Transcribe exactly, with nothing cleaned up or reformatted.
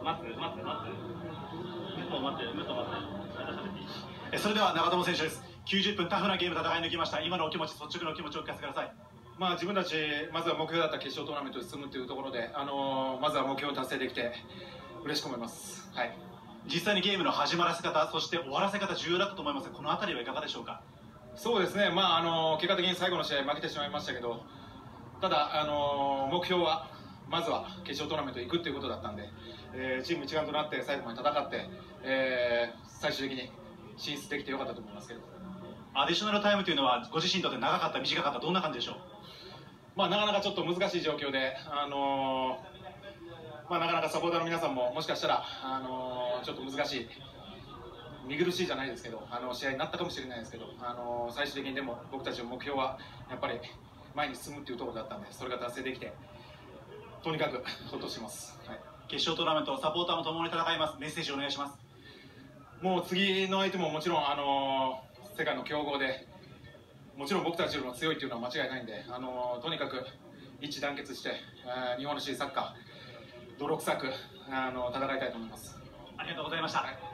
待つ待つ待つ。武藤待って武藤待って。 えそれでは長友選手です。きゅうじゅっぷんタフなゲーム戦い抜きました。今のお気持ち、率直なお気持ちを聞かせてください。 まあ自分たちまずは目標だった決勝トーナメントに進むというところで、あのー、まずは目標を達成できて嬉しく思います。はい。 実際にゲームの始まらせ方、そして終わらせ方重要だったと思いますが、この辺りはいかがでしょうか。 そうですね、まああのー、結果的に最後の試合負けてしまいましたけど、ただ、あのー、目標はまずは決勝トーナメントに行くということだったんで、えー、チーム一丸となって最後まで戦って、えー、最終的に進出できてよかったと思いますけど。 アディショナルタイムというのはご自身にとって長かった短かった、どんな感じでしょう。 まあなかなかちょっと難しい状況で、あのー、まあなかなかサポーターの皆さんももしかしたら、あのー、ちょっと難しい見苦しいじゃないですけど、あの試合になったかもしれないですけど、あのー、最終的にでも僕たちの目標はやっぱり前に進むっていうところだったんで、それが達成できてとにかくほっとしてます、はい。 決勝トーナメントサポーターも共に戦います。メッセージお願いします。 もう次の相手ももちろん、あのー世界の強豪で、もちろん僕たちよりも強いというのは間違いないんで、あのー、とにかく一致団結して、えー、日本らしいサッカー泥臭く、あのー、戦いたいと思います。 ありがとうございました。 はい。